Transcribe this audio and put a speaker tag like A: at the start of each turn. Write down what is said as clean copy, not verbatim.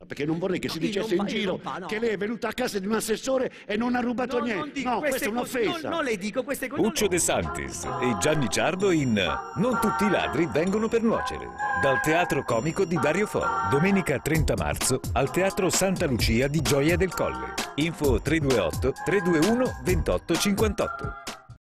A: perché non vorrei che si dicesse in giro che lei è venuta a casa di un assessore e non ha rubato niente. No, questa è un'offesa.
B: Non le dico queste cose.
C: Uccio De Santis e Gianni Ciardo in Non tutti i ladri vengono per nuocere, dal Teatro Comico di Dario Fo. Domenica 30 marzo al Teatro Santa Lucia di Gioia del Colle. Info 328 321 2858.